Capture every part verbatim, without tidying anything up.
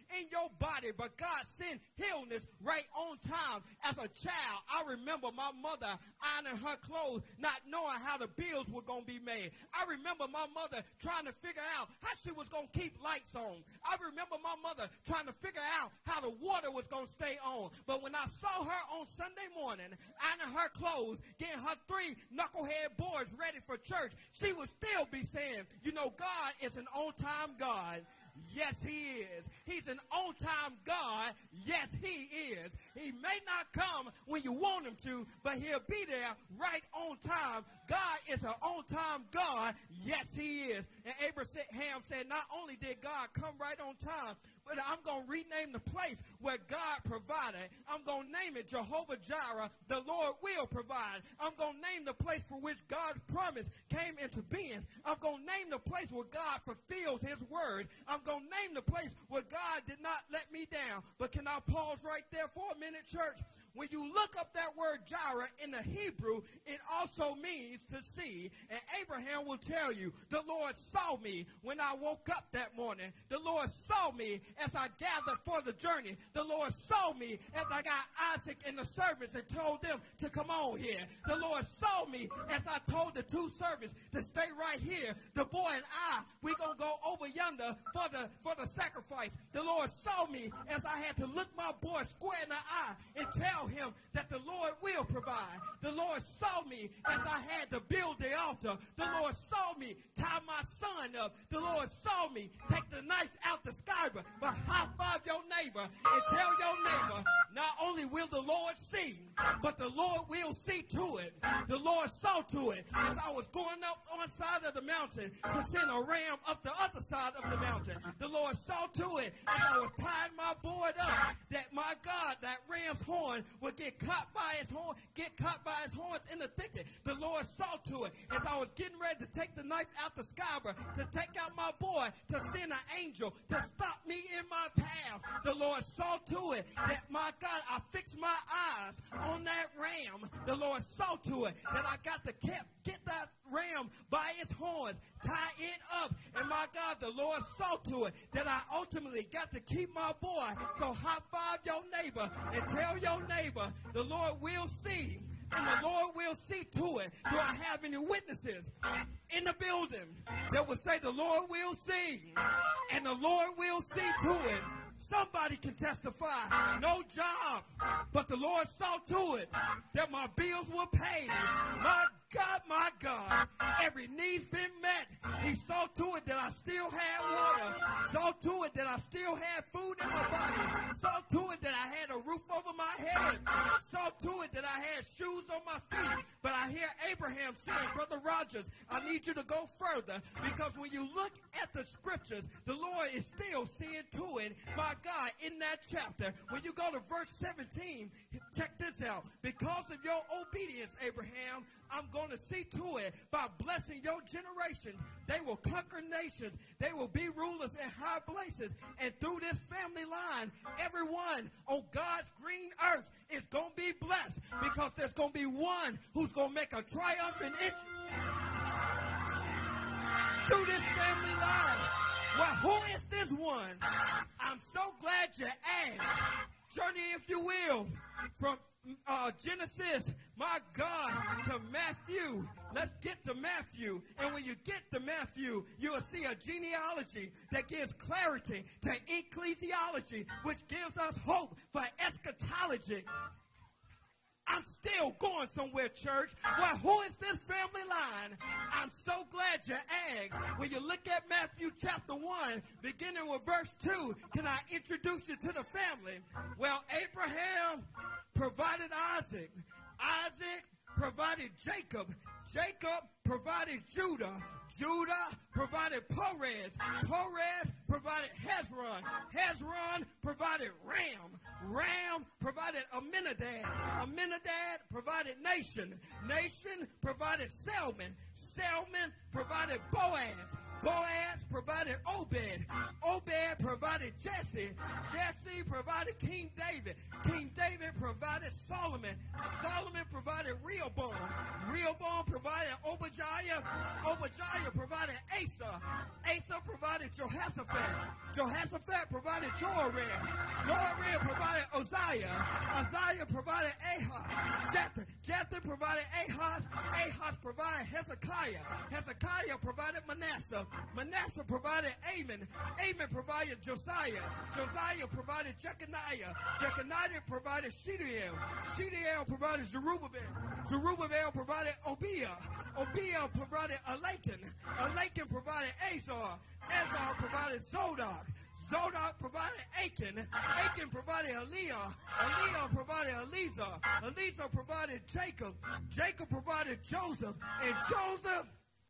in your body, but God sent illness right on time. As a child, I remember my mother ironing her clothes, not knowing how the bills were going to be made. I remember my mother trying to figure out how she was going to keep lights on. I remember my mother trying to figure out how the water was going to stay on. But when I saw her on Sunday morning, ironing her clothes, getting her three knucklehead boys ready for church, she would still be saying, you know, God is an on-time God. Yes, he is. He's an on-time God. Yes, he is. He may not come when you want him to, but he'll be there right on time. God is an on-time God. Yes, he is. And Abraham said, not only did God come right on time, but I'm going to rename the place where God provided. I'm going to name it Jehovah Jireh, the Lord will provide. I'm going to name the place for which God's promise came into being. I'm going to name the place where God fulfills his word. I'm going to name the place where God did not let me down. But can I pause right there for a minute, church? When you look up that word Jireh in the Hebrew, it also means to see. And Abraham will tell you, the Lord saw me when I woke up that morning. The Lord saw me as I gathered for the journey. The Lord saw me as I got Isaac and the servants and told them to come on here. The Lord saw me as I told the two servants to stay right here. The boy and I, we're going to go over yonder for the, for the sacrifice. The Lord saw me as I had to look my boy square in the eye and tell him that the Lord will provide. The Lord saw me as I had to build the altar. The Lord saw me tie my son up. The Lord saw me take the knife out the skyber. But high five your neighbor and tell your neighbor, not only will the Lord see, but the Lord will see to it. The Lord saw to it as I was going up on the side of the mountain to send a ram up the other side of the mountain. The Lord saw to it as I was tying my board up that my God, that ram's horn would get caught by his horn, get caught by his horns in the thicket. The Lord saw to it as I was getting ready to take the knife out the skyber to take out my boy, to send an angel to stop me in my path. The Lord saw to it that, my God, I fixed my eyes on that ram. The Lord saw to it that I got to keep, get that ram by its horns, tie it up. And my God, the Lord saw to it that I ultimately got to keep my boy. So high five your neighbor and tell your neighbor, the Lord will see. And the Lord will see to it. Do I have any witnesses in the building that will say the Lord will see? And the Lord will see to it. Somebody can testify. No job, but the Lord saw to it that my bills were paid. My God, my God, every need's been met. He saw to it that I still had water. Saw to it that I still had food in my body. Saw to it that I had a roof over my head. Saw to it that I had shoes on my feet. But I hear Abraham saying, Brother Rodgers, I need you to go further, because when you look at the scriptures, the Lord is still seeing to it, my God, in that chapter. When you go to verse seventeen, check this out. Because of your obedience, Abraham, I'm going to see to it by blessing your generation. They will conquer nations. They will be rulers in high places. And through this family line, everyone on God's green earth is going to be blessed, because there's going to be one who's going to make a triumphant entry through this family line. Well, who is this one? I'm so glad you asked. Journey, if you will, from uh, Genesis, my God, to Matthew. Let's get to Matthew. And when you get to Matthew, you will see a genealogy that gives clarity to ecclesiology, which gives us hope for eschatology. I'm still going somewhere, church. Well, who is this family line? I'm so glad you asked. When you look at Matthew chapter one, beginning with verse two, can I introduce you to the family? Well, Abraham provided Isaac. Isaac provided Jacob. Jacob provided Judah. Judah provided Perez. Perez provided Hezron. Hezron provided Ram. Ram provided Aminadab. Aminadab provided Nation. Nation provided Selman. Selman provided Boaz. Boaz provided Obed. Obed provided Jesse. Jesse provided King David. King David provided Solomon. Solomon provided Rehoboam. Rehoboam provided Obadiah. Obadiah provided Asa. Asa provided Jehoshaphat. Jehoshaphat provided Joram. Joram provided Uzziah. Uzziah provided Ahaz. Jether. Jether provided Ahaz. Ahaz provided Hezekiah. Hezekiah provided Manasseh. Manasseh provided Amon. Amon provided Josiah. Josiah provided Jeconiah. Jeconiah provided Shealtiel. Shealtiel provided Zerubbabel. Zerubbabel provided Obiah. Obiah provided Elakon. Elakon provided Azar. Azar provided Zodok. Zodok provided Achan. Achan provided Eliah. Eliah provided Eleazar. Eleazar provided Jacob. Jacob provided Joseph. And Joseph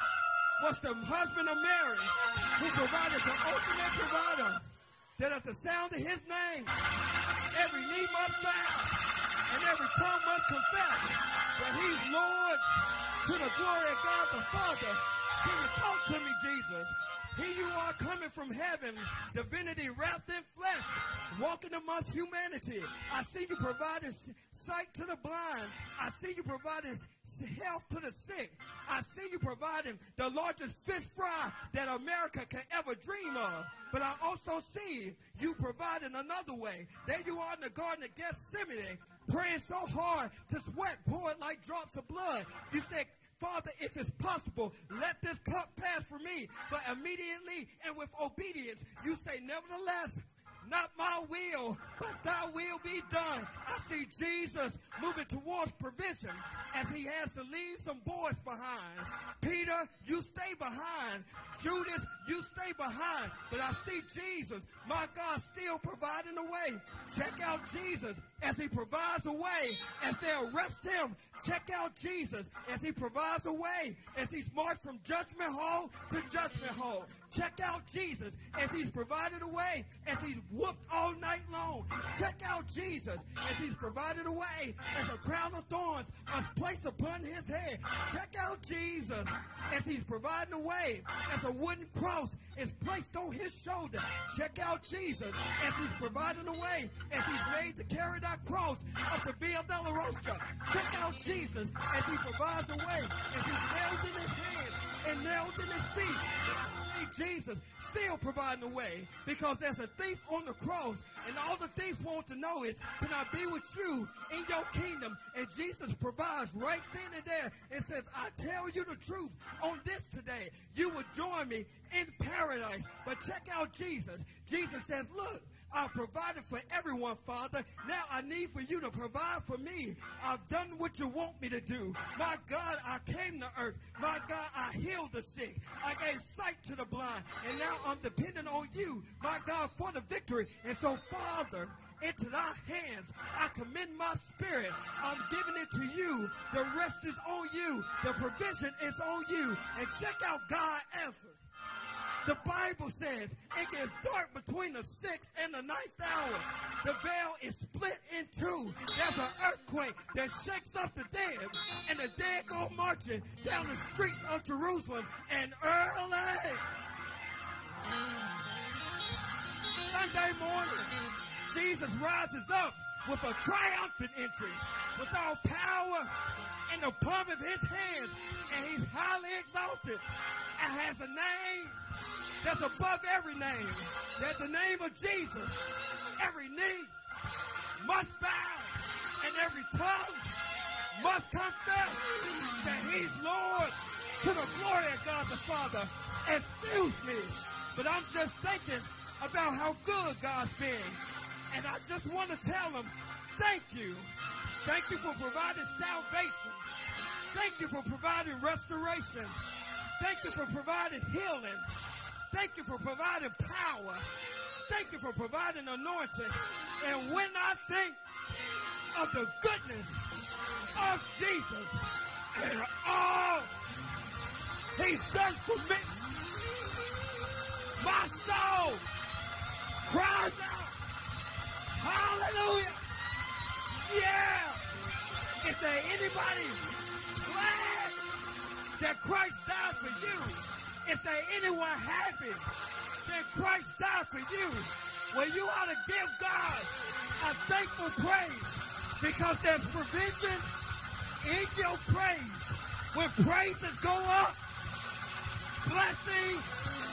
was the husband of Mary, who provided the ultimate provider, that at the sound of his name, every knee must bow and every tongue must confess that he's Lord, to the glory of God the Father. Can you talk to me, Jesus? Here you are coming from heaven, divinity wrapped in flesh, walking amongst humanity. I see you providing sight to the blind. I see you providing health to the sick. I see you providing the largest fish fry that America can ever dream of. But I also see you providing another way. There you are in the Garden of Gethsemane, praying so hard to sweat poured like drops of blood. You said, Father, if it's possible, let this cup pass from me. But immediately and with obedience, you say, nevertheless, not my will, but thy will be done. I see Jesus moving towards provision as he has to leave some boys behind. Peter, you stay behind. Judas, you stay behind. But I see Jesus, my God, still providing a way. Check out Jesus as he provides a way as they arrest him. Check out Jesus as he provides a way as he's marched from judgment hall to judgment hall. Check out Jesus as he's provided a way as he's whooped all night long. Check out Jesus as he's provided a way as a crown of thorns is placed upon his head. Check out Jesus as he's providing a way as a wooden cross is placed on his shoulder. Check out Jesus as he's providing a way as he's made to carry that cross up the Via Dolorosa. Check out Jesus as he provides a way as he's nailed in his hands and nailed in his feet. Jesus still providing a way because there's a thief on the cross, and all the thief wants to know is, can I be with you in your kingdom? And Jesus provides right then and there and says, I tell you the truth on this today. You will join me in paradise. But check out Jesus. Jesus says, look, I've provided for everyone, Father. Now I need for you to provide for me. I've done what you want me to do. My God, I came to earth. My God, I healed the sick. I gave sight to the blind. And now I'm dependent on you, my God, for the victory. And so, Father, into thy hands I commend my spirit. I'm giving it to you. The rest is on you. The provision is on you. And check out God's answer. The Bible says it gets dark between the sixth and the ninth hour. The veil is split in two. There's an earthquake that shakes up the dead, and the dead go marching down the streets of Jerusalem. And early Sunday morning, Jesus rises up with a triumphant entry, with all power in the palm of his hands, and he's highly exalted and has a name that's above every name. That's the name of Jesus. Every knee must bow and every tongue must confess that he's Lord, to the glory of God the Father. Excuse me, but I'm just thinking about how good God's been. And I just want to tell him, thank you. Thank you for providing salvation. Thank you for providing restoration. Thank you for providing healing. Thank you for providing power. Thank you for providing anointing. And when I think of the goodness of Jesus and all he's done for me, my soul cries out, hallelujah. Yeah. Is there anybody glad that Christ died for you? Is there anyone happy that Christ died for you? Well, you ought to give God a thankful praise because there's provision in your praise. When praises go up, blessings